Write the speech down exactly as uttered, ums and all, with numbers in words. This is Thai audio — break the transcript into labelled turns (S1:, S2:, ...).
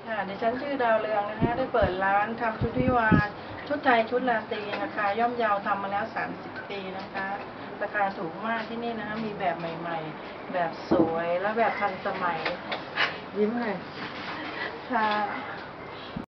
S1: ค่ะดิฉันชื่อดาวเรืองนะคะได้เปิดร้านทำชุดวิวาห์ชุดไทยชุดราตรีราคาย่อมเยาทำมาแล้วสามสิบปีนะคะราคาถูกมากที่นี่นะคะมีแบบใหม่ๆแบบสวยและแบบทันสมัยยิ้มเลยค่ะ